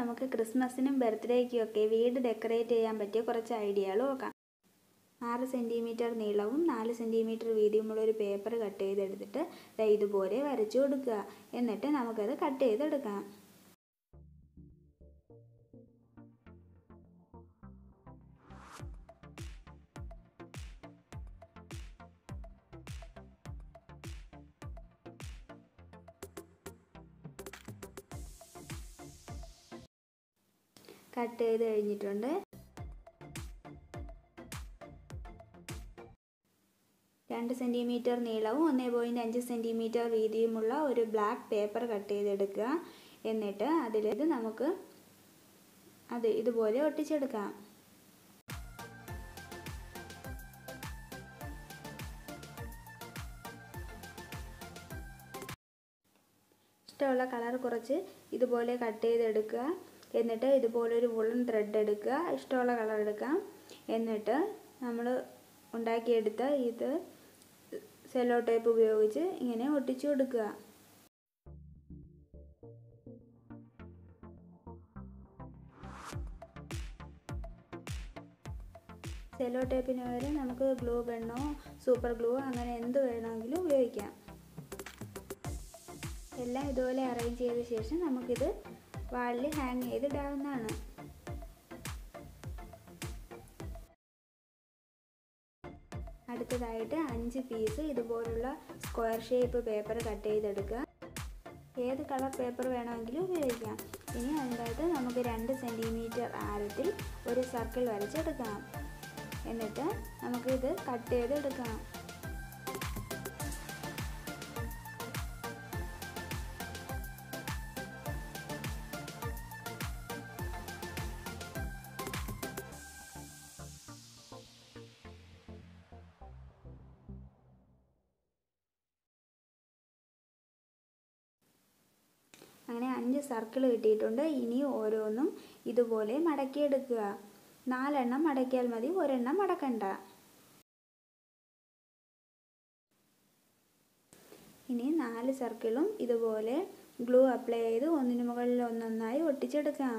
നമുക്ക് ക്രിസ്മസിനും ബർത്ത്ഡേക്കും ഒക്കെ വീട് ഡെക്കറേറ്റ് ചെയ്യാൻ പറ്റിയ കുറച്ച് ഐഡിയകൾ നോക്കാം. 6 സെൻറ്റിമീറ്റർ നീളവും 4 സെൻറ്റിമീറ്റർ വീതിയുമുള്ള ഒരു പേപ്പർ കട്ട് ചെയ്തെടുത്തിട്ട് ഇതുപോലെ വരച്ചു കൊടുക്കുക. എന്നിട്ട് നമുക്കത് കട്ട് ചെയ്തെടുക്കാം. കട്ട് ചെയ്ത് കഴിഞ്ഞിട്ടുണ്ട്. 2 സെൻറ്റിമീറ്റർ നീളവും 1.5 സെൻറ്റിമീറ്റർ വീതിയുമുള്ള ഒരു ബ്ലാക്ക് പേപ്പർ കട്ട് ചെയ്തെടുക്കുക. എന്നിട്ട് അതിലേക്ക് നമുക്ക് ഇതുപോലെ ഒട്ടിച്ചെടുക്കാം. ഇഷ്ടമുള്ള കളർ കുറച്ച് ഇതുപോലെ കട്ട് ചെയ്തെടുക്കുക. എന്നിട്ട് ഇതുപോലൊരു വുളൻ ത്രെഡ് എടുക്കുക. ഇഷ്ടമുള്ള കളർ എടുക്കാം. എന്നിട്ട് നമ്മൾ ഉണ്ടാക്കിയെടുത്ത ഇത് സെല്ലോ ടേപ്പ് ഉപയോഗിച്ച് ഇങ്ങനെ ഒട്ടിച്ചു കൊടുക്കുക. സെല്ലോ ടേപ്പിന് പകരം നമുക്ക് ഗ്ലൂ ഗണ്ണോ സൂപ്പർ ഗ്ലൂ അങ്ങനെ എന്ത് വേണമെങ്കിലും ഉപയോഗിക്കാം. എല്ലാം ഇതുപോലെ അറേഞ്ച് ചെയ്ത ശേഷം നമുക്കിത് വാളിൽ ഹാങ് ചെയ്തിടാവുന്നതാണ്. അടുത്തതായിട്ട് 5 പീസ് ഇതുപോലുള്ള സ്ക്വയർ ഷേപ്പ് പേപ്പർ കട്ട് ചെയ്തെടുക്കുക. ഏത് കളർ പേപ്പർ വേണമെങ്കിലും ഉപയോഗിക്കാം. ഇനി അതിനകത്ത് നമുക്ക് 2 സെൻറ്റിമീറ്റർ ആഴത്തിൽ ഒരു സർക്കിൾ വരച്ചെടുക്കാം. എന്നിട്ട് നമുക്കിത് കട്ട് ചെയ്തെടുക്കാം. അങ്ങനെ 5 സർക്കിൾ കിട്ടിയിട്ടുണ്ട്. ഇനി ഓരോന്നും ഇതുപോലെ മടക്കിയെടുക്കുക. 4 എണ്ണം മടക്കിയാൽ മതി, ഒരെണ്ണം മടക്കണ്ട. ഇനി 4 സർക്കിളും ഇതുപോലെ ഗ്ലൂ അപ്ലൈ ചെയ്ത് ഒന്നിനു മുകളിൽ ഒന്നൊന്നായി ഒട്ടിച്ചെടുക്കാം.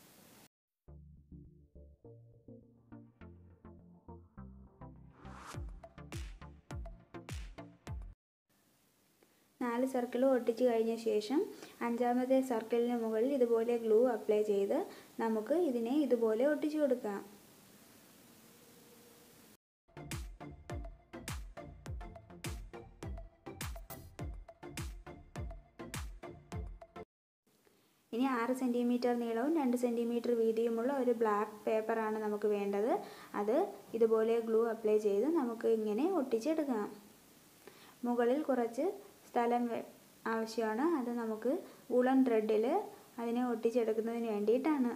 നാല് സർക്കിൾ ഒട്ടിച്ച് കഴിഞ്ഞ ശേഷം 5ാമത്തെ സർക്കിളിന് മുകളിൽ ഇതുപോലെ ഗ്ലൂ അപ്ലൈ ചെയ്ത് നമുക്ക് ഇതിനെ ഇതുപോലെ ഒട്ടിച്ചു കൊടുക്കാം. ഇനി 6 സെൻറ്റിമീറ്റർ നീളവും 2 സെൻറ്റിമീറ്റർ വീതിയുമുള്ള ഒരു ബ്ലാക്ക് പേപ്പറാണ് നമുക്ക് വേണ്ടത്. അത് ഇതുപോലെ ഗ്ലൂ അപ്ലൈ ചെയ്ത് നമുക്ക് ഇങ്ങനെ ഒട്ടിച്ചെടുക്കാം. മുകളിൽ കുറച്ച് സ്ഥലം ആവശ്യമാണ്. അത് നമുക്ക് വുളൻ ത്രെഡിൽ അതിനെ ഒട്ടിച്ചെടുക്കുന്നതിന് വേണ്ടിയിട്ടാണ്.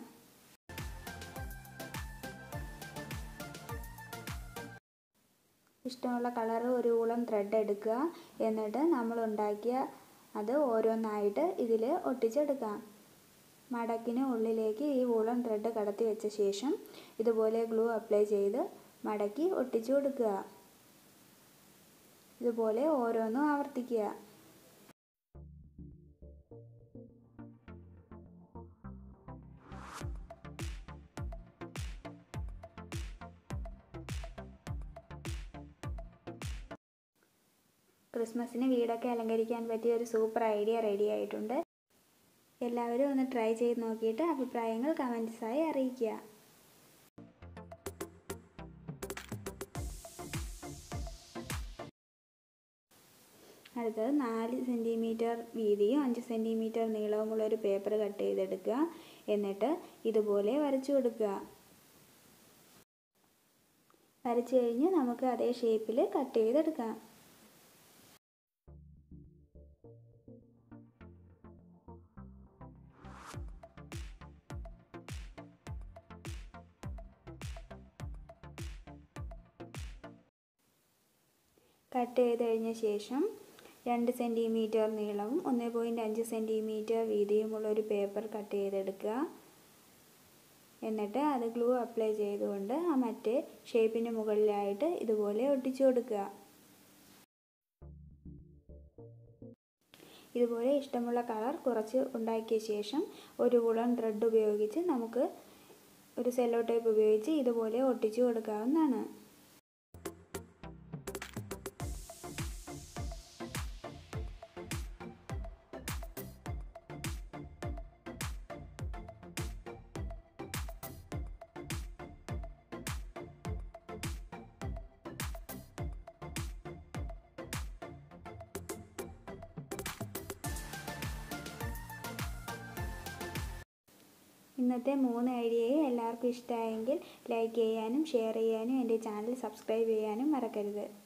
ഇഷ്ടമുള്ള കളർ ഒരു വുളൻ ത്രെഡ് എടുക്കുക. എന്നിട്ട് നമ്മൾ ഉണ്ടാക്കിയ അത് ഓരോന്നായിട്ട് ഇതിൽ ഒട്ടിച്ചെടുക്കാം. മടക്കിന് ഉള്ളിലേക്ക് ഈ വുളൻ ത്രെഡ് കടത്തി വെച്ച ശേഷം ഇതുപോലെ ഗ്ലൂ അപ്ലൈ ചെയ്ത് മടക്കി ഒട്ടിച്ചു കൊടുക്കുക. ഇതുപോലെ ഓരോന്നും ആവർത്തിക്കുക. ക്രിസ്മസിന് വീടൊക്കെ അലങ്കരിക്കാൻ പറ്റിയ ഒരു സൂപ്പർ ഐഡിയ റെഡി ആയിട്ടുണ്ട്. എല്ലാവരും ഒന്ന് ട്രൈ ചെയ്ത് നോക്കിയിട്ട് അഭിപ്രായങ്ങൾ കമൻറ്റ്സായി അറിയിക്കുക. അടുത്തത് 4 സെൻറ്റിമീറ്റർ വീതിയും 5 സെൻറ്റിമീറ്റർ നീളവുമുള്ള ഒരു പേപ്പർ കട്ട് ചെയ്തെടുക്കുക. എന്നിട്ട് ഇതുപോലെ വരച്ചു കൊടുക്കുക. വരച്ചു കഴിഞ്ഞ് നമുക്ക് അതേ ഷേപ്പിൽ കട്ട് ചെയ്തെടുക്കാം. കട്ട് ചെയ്ത് കഴിഞ്ഞ ശേഷം 2 സെൻറ്റിമീറ്റർ നീളവും 1.5 സെൻറ്റിമീറ്റർ വീതിയുമുള്ള ഒരു പേപ്പർ കട്ട് ചെയ്തെടുക്കുക. എന്നിട്ട് അത് ഗ്ലൂ അപ്ലൈ ചെയ്തുകൊണ്ട് ആ മറ്റേ ഷേപ്പിന് മുകളിലായിട്ട് ഇതുപോലെ ഒട്ടിച്ചു കൊടുക്കുക. ഇതുപോലെ ഇഷ്ടമുള്ള കളർ കുറച്ച് ഉണ്ടാക്കിയ ശേഷം ഒരു വുളൻ ത്രെഡ് ഉപയോഗിച്ച് നമുക്ക് ഒരു സെല്ലോ ടേപ്പ് ഉപയോഗിച്ച് ഇതുപോലെ ഒട്ടിച്ചു കൊടുക്കാവുന്നതാണ്. ഇന്നത്തെ 3 ഐഡിയയും എല്ലാവർക്കും ഇഷ്ടമായെങ്കിൽ ലൈക്ക് ചെയ്യാനും ഷെയർ ചെയ്യാനും എൻ്റെ ചാനൽ സബ്സ്ക്രൈബ് ചെയ്യാനും മറക്കരുത്.